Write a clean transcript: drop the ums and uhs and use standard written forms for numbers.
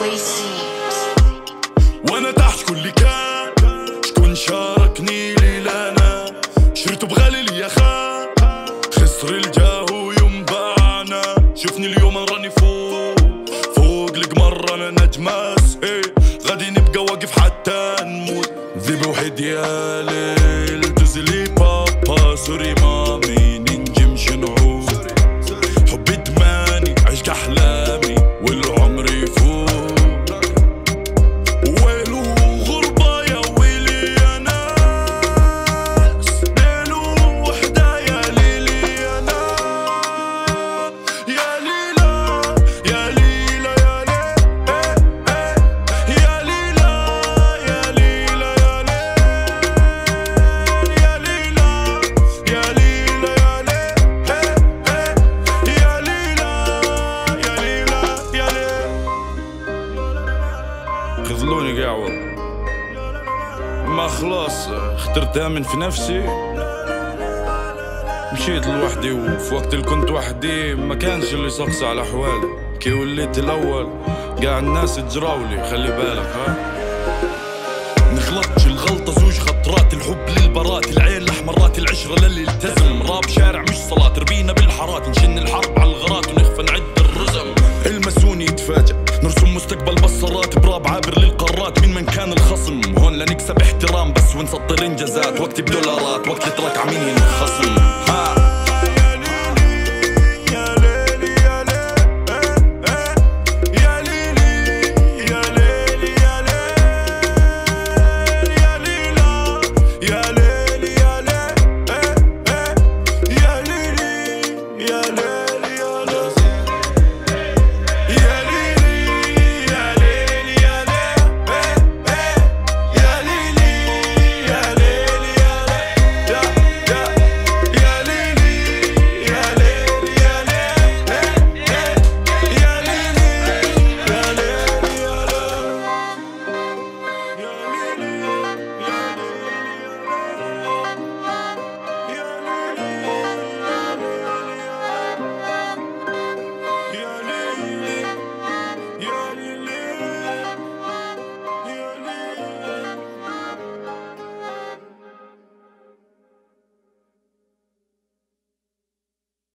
وانا تحت كل كان شكون شاركني ليلانا شريته بغالي لي يا خا خسر الجاهو يوم باعنا شوفني اليوم راني فوق القمر انا نجماس غادي نبقى واقف حتى نموت ذيب وحيد يا ليل تزلي بابا سوري مامي ننجم شنعود حبي دماني عشق احلامي والعمر يفوت ويلو غربة يا ويلي يا ناس ليلو وحدة يا ليلي يا ناس يا ليلى يا ليلى يا ليلى يا ليلى يا ليلى يا ليلى يا ليلى خذلوني قاعوة ما خلاص اخترت آمن في نفسي مشيت لوحدي وفي وقت اللي كنت وحدي ما كانش اللي يسقسي على أحوالي كي وليت الأول قاع الناس تجراولي خلي بالك ها نغلطش الغلطة زوج خطرات الحب للبرات العين الأحمرات العشرة للي التزم راب شارع مش صلاة ربينا بالحارات نشن الحرب على الغرات ونخفى نعد الرزم المسوني يتفاجأ نرسم مستقبل بصرات براب عابر للقارات من كان الخصم هون لنكسب احترام بس ونسطر انجازات وقت بدولارات وقت تراك عمين الخصم